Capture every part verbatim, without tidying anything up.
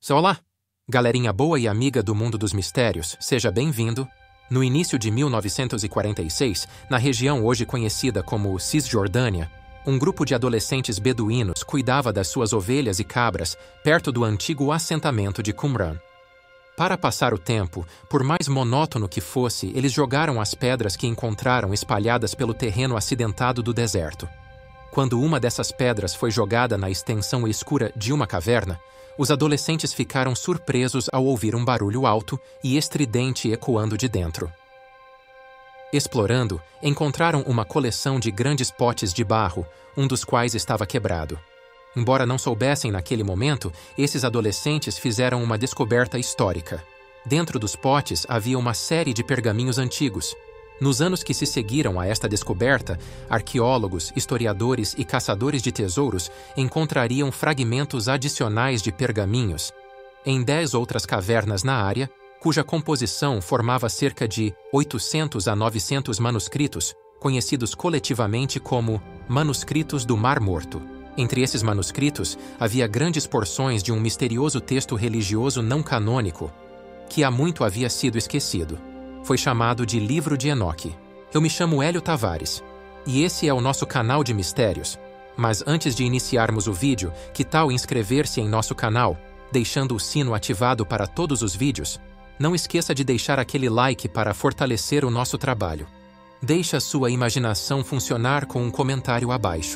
Olá, galerinha boa e amiga do mundo dos mistérios, seja bem-vindo. No início de mil novecentos e quarenta e seis, na região hoje conhecida como Cisjordânia, um grupo de adolescentes beduínos cuidava das suas ovelhas e cabras perto do antigo assentamento de Qumran. Para passar o tempo, por mais monótono que fosse, eles jogaram as pedras que encontraram espalhadas pelo terreno acidentado do deserto. Quando uma dessas pedras foi jogada na extensão escura de uma caverna, os adolescentes ficaram surpresos ao ouvir um barulho alto e estridente ecoando de dentro. Explorando, encontraram uma coleção de grandes potes de barro, um dos quais estava quebrado. Embora não soubessem naquele momento, esses adolescentes fizeram uma descoberta histórica. Dentro dos potes havia uma série de pergaminhos antigos. Nos anos que se seguiram a esta descoberta, arqueólogos, historiadores e caçadores de tesouros encontrariam fragmentos adicionais de pergaminhos em dez outras cavernas na área, cuja composição formava cerca de oitocentos a novecentos manuscritos, conhecidos coletivamente como Manuscritos do Mar Morto. Entre esses manuscritos, havia grandes porções de um misterioso texto religioso não canônico, que há muito havia sido esquecido. Foi chamado de Livro de Enoque. Eu me chamo Hélio Tavares, e esse é o nosso canal de mistérios. Mas antes de iniciarmos o vídeo, que tal inscrever-se em nosso canal, deixando o sino ativado para todos os vídeos? Não esqueça de deixar aquele like para fortalecer o nosso trabalho. Deixe a sua imaginação funcionar com um comentário abaixo.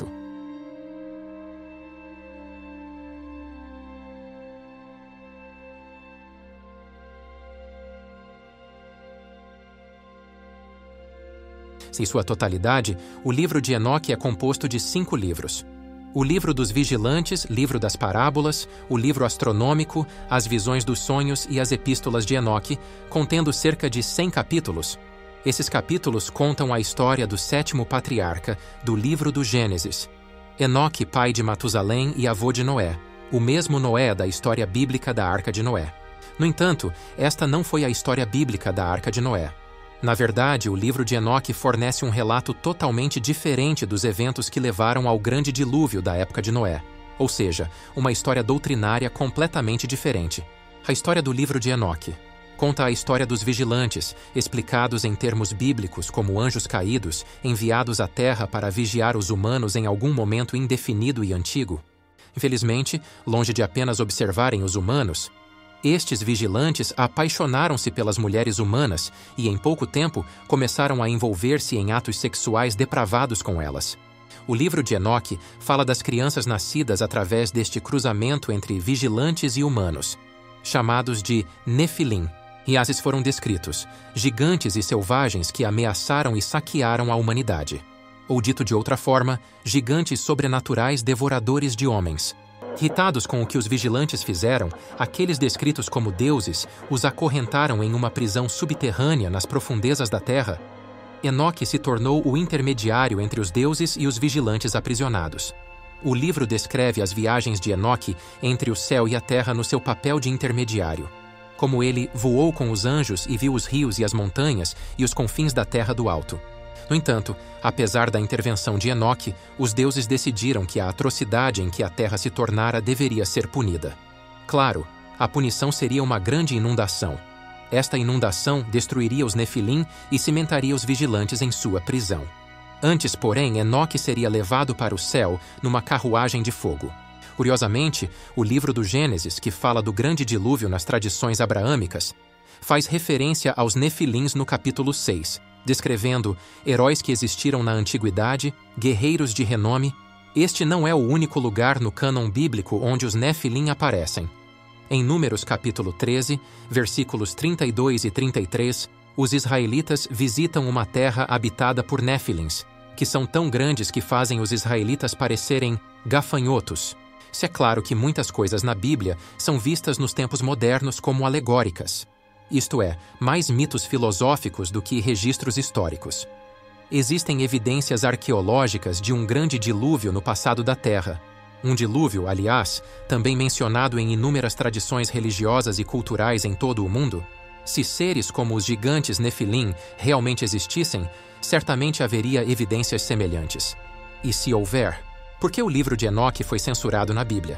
Em sua totalidade, o livro de Enoque é composto de cinco livros. O livro dos vigilantes, livro das parábolas, o livro astronômico, as visões dos sonhos e as epístolas de Enoque, contendo cerca de cem capítulos. Esses capítulos contam a história do sétimo patriarca do livro do Gênesis. Enoque, pai de Matusalém e avô de Noé, o mesmo Noé da história bíblica da Arca de Noé. No entanto, esta não foi a história bíblica da Arca de Noé. Na verdade, o livro de Enoque fornece um relato totalmente diferente dos eventos que levaram ao grande dilúvio da época de Noé, ou seja, uma história doutrinária completamente diferente. A história do livro de Enoque conta a história dos vigilantes, explicados em termos bíblicos como anjos caídos, enviados à terra para vigiar os humanos em algum momento indefinido e antigo. Infelizmente, longe de apenas observarem os humanos, estes vigilantes apaixonaram-se pelas mulheres humanas e, em pouco tempo, começaram a envolver-se em atos sexuais depravados com elas. O livro de Enoque fala das crianças nascidas através deste cruzamento entre vigilantes e humanos, chamados de Nefilim, e esses foram descritos, gigantes e selvagens que ameaçaram e saquearam a humanidade. Ou dito de outra forma, gigantes sobrenaturais devoradores de homens. Irritados com o que os vigilantes fizeram, aqueles descritos como deuses os acorrentaram em uma prisão subterrânea nas profundezas da terra. Enoque se tornou o intermediário entre os deuses e os vigilantes aprisionados. O livro descreve as viagens de Enoque entre o céu e a terra no seu papel de intermediário. Como ele voou com os anjos e viu os rios e as montanhas e os confins da terra do alto. No entanto, apesar da intervenção de Enoque, os deuses decidiram que a atrocidade em que a terra se tornara deveria ser punida. Claro, a punição seria uma grande inundação. Esta inundação destruiria os Nefilim e cimentaria os vigilantes em sua prisão. Antes, porém, Enoque seria levado para o céu numa carruagem de fogo. Curiosamente, o livro do Gênesis, que fala do grande dilúvio nas tradições abraâmicas, faz referência aos Nefilins no capítulo seis, descrevendo heróis que existiram na antiguidade, guerreiros de renome. Este não é o único lugar no cânon bíblico onde os Nefilim aparecem. Em Números capítulo treze, versículos trinta e dois e trinta e três, os israelitas visitam uma terra habitada por Nefilins, que são tão grandes que fazem os israelitas parecerem gafanhotos. Se é claro que muitas coisas na Bíblia são vistas nos tempos modernos como alegóricas. Isto é, mais mitos filosóficos do que registros históricos. Existem evidências arqueológicas de um grande dilúvio no passado da Terra. Um dilúvio, aliás, também mencionado em inúmeras tradições religiosas e culturais em todo o mundo. Se seres como os gigantes Nefilim realmente existissem, certamente haveria evidências semelhantes. E se houver, por que o livro de Enoque foi censurado na Bíblia?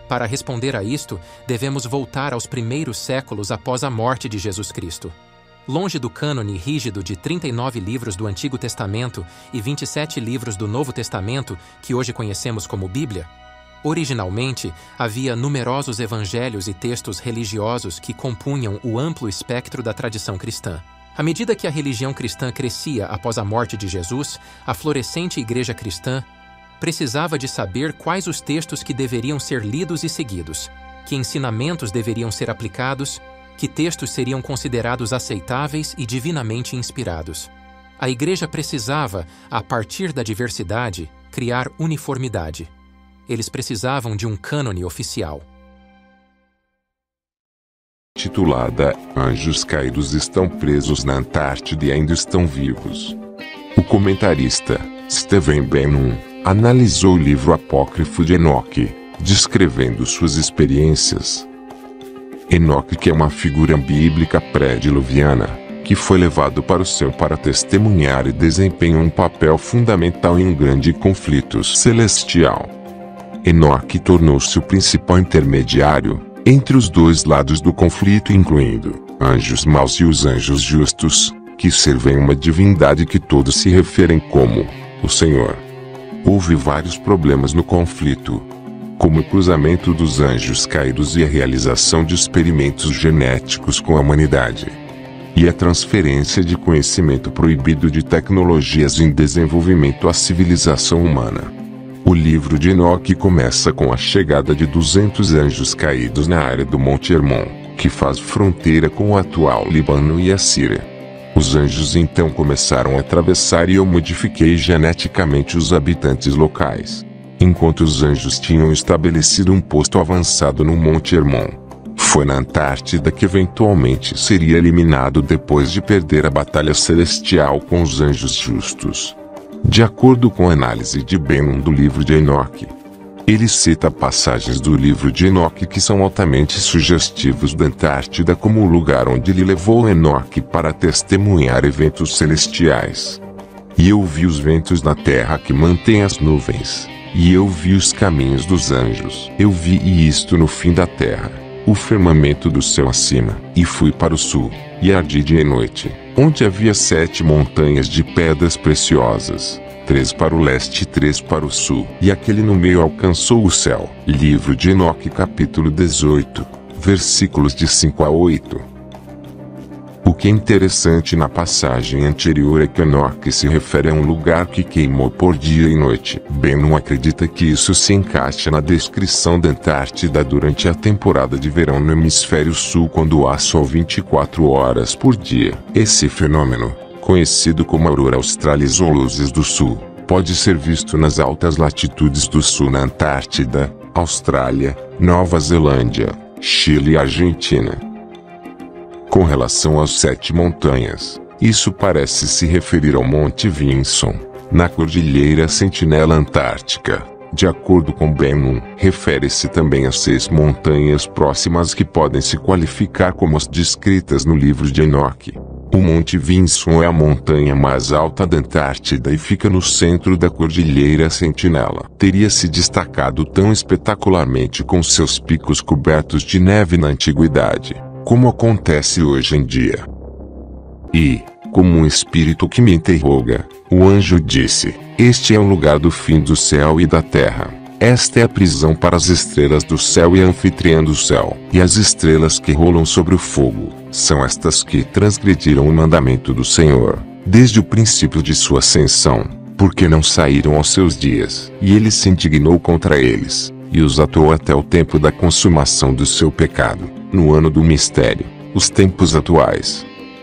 Para responder a isto, devemos voltar aos primeiros séculos após a morte de Jesus Cristo. Longe do cânone rígido de trinta e nove livros do Antigo Testamento e vinte e sete livros do Novo Testamento, que hoje conhecemos como Bíblia, originalmente havia numerosos evangelhos e textos religiosos que compunham o amplo espectro da tradição cristã. À medida que a religião cristã crescia após a morte de Jesus, a florescente igreja cristã precisava de saber quais os textos que deveriam ser lidos e seguidos, que ensinamentos deveriam ser aplicados, que textos seriam considerados aceitáveis e divinamente inspirados. A igreja precisava, a partir da diversidade, criar uniformidade. Eles precisavam de um cânone oficial. Titulada Anjos Caídos Estão Presos na Antártida e Ainda Estão Vivos. O comentarista, Stephen Bannon, analisou o livro apócrifo de Enoque, descrevendo suas experiências. Enoque, que é uma figura bíblica pré-diluviana, que foi levado para o céu para testemunhar e desempenhou um papel fundamental em um grande conflito celestial. Enoque tornou-se o principal intermediário entre os dois lados do conflito, incluindo anjos maus e os anjos justos, que servem uma divindade que todos se referem como o Senhor. Houve vários problemas no conflito, como o cruzamento dos anjos caídos e a realização de experimentos genéticos com a humanidade, e a transferência de conhecimento proibido de tecnologias em desenvolvimento à civilização humana. O livro de Enoque começa com a chegada de duzentos anjos caídos na área do Monte Hermon, que faz fronteira com o atual Líbano e a Síria. Os anjos então começaram a atravessar e eu modifiquei geneticamente os habitantes locais. Enquanto os anjos tinham estabelecido um posto avançado no Monte Hermon, foi na Antártida que eventualmente seria eliminado depois de perder a batalha celestial com os anjos justos. De acordo com a análise de Bannon do livro de Enoque, ele cita passagens do livro de Enoque que são altamente sugestivos da Antártida como o lugar onde ele levou Enoque para testemunhar eventos celestiais. E eu vi os ventos na terra que mantêm as nuvens, e eu vi os caminhos dos anjos. Eu vi isto no fim da terra, o firmamento do céu acima, e fui para o sul, e ardi dia e noite, onde havia sete montanhas de pedras preciosas, três para o leste e três para o sul, e aquele no meio alcançou o céu. Livro de Enoque, capítulo dezoito, versículos de cinco a oito. O que é interessante na passagem anterior é que Enoque se refere a um lugar que queimou por dia e noite. Bannon acredita que isso se encaixa na descrição da Antártida durante a temporada de verão no hemisfério sul, quando há sol vinte e quatro horas por dia. Esse fenômeno, conhecido como aurora australis ou luzes do sul, pode ser visto nas altas latitudes do sul na Antártida, Austrália, Nova Zelândia, Chile e Argentina. Com relação às sete montanhas, isso parece se referir ao Monte Vinson, na Cordilheira Sentinela Antártica. De acordo com Bannon, refere-se também a seis montanhas próximas que podem se qualificar como as descritas no livro de Enoque. O Monte Vinson é a montanha mais alta da Antártida e fica no centro da Cordilheira Sentinela. Teria se destacado tão espetacularmente com seus picos cobertos de neve na antiguidade, como acontece hoje em dia. E, como um espírito que me interroga, o anjo disse: este é o lugar do fim do céu e da terra. Esta é a prisão para as estrelas do céu e a anfitriã do céu. E as estrelas que rolam sobre o fogo, são estas que transgrediram o mandamento do Senhor, desde o princípio de sua ascensão, porque não saíram aos seus dias. E ele se indignou contra eles, e os atou até o tempo da consumação do seu pecado, no ano do mistério, os tempos atuais.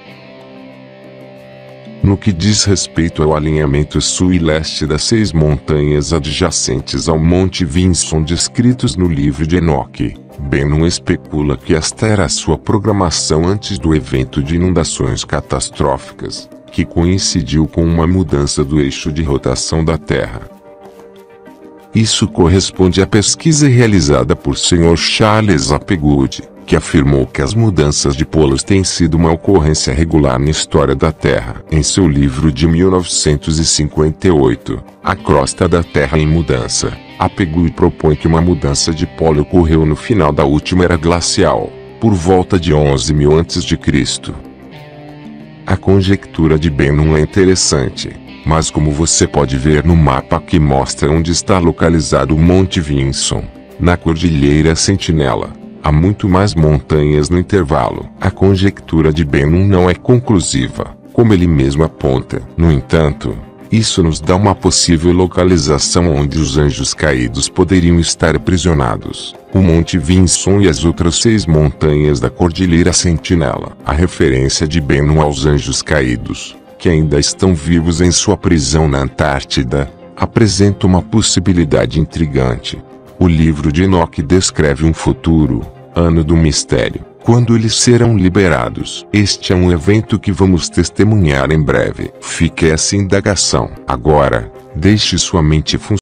No que diz respeito ao alinhamento sul e leste das seis montanhas adjacentes ao Monte Vinson descritos no livro de Enoque, Bannon especula que esta era a sua programação antes do evento de inundações catastróficas, que coincidiu com uma mudança do eixo de rotação da Terra. Isso corresponde à pesquisa realizada por senhor Charles Applewood, que afirmou que as mudanças de polos têm sido uma ocorrência regular na história da Terra. Em seu livro de mil novecentos e cinquenta e oito, A Crosta da Terra em Mudança, A Pegui propõe que uma mudança de polo ocorreu no final da última era glacial, por volta de onze mil antes de Cristo. A conjectura de Bennu é interessante, mas como você pode ver no mapa que mostra onde está localizado o Monte Vinson, na Cordilheira Sentinela, há muito mais montanhas no intervalo. A conjectura de Bennu não é conclusiva, como ele mesmo aponta. No entanto, isso nos dá uma possível localização onde os anjos caídos poderiam estar aprisionados: o Monte Vinson e as outras seis montanhas da Cordilheira Sentinela. A referência de Bennu aos anjos caídos, que ainda estão vivos em sua prisão na Antártida, apresenta uma possibilidade intrigante. O livro de Enoque descreve um futuro, ano do mistério, quando eles serão liberados. Este é um evento que vamos testemunhar em breve. Fique essa indagação. Agora, deixe sua mente funcionar.